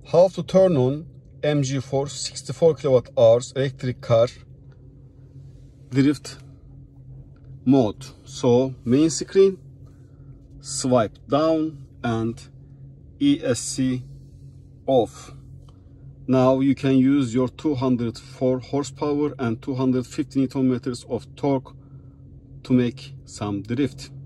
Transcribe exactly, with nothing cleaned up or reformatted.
How to turn on M G four sixty-four kilowatt hours electric car drift mode. So main screen, swipe down and E S C off. Now you can use your two hundred four horsepower and two hundred fifty newton meters of torque to make some drift.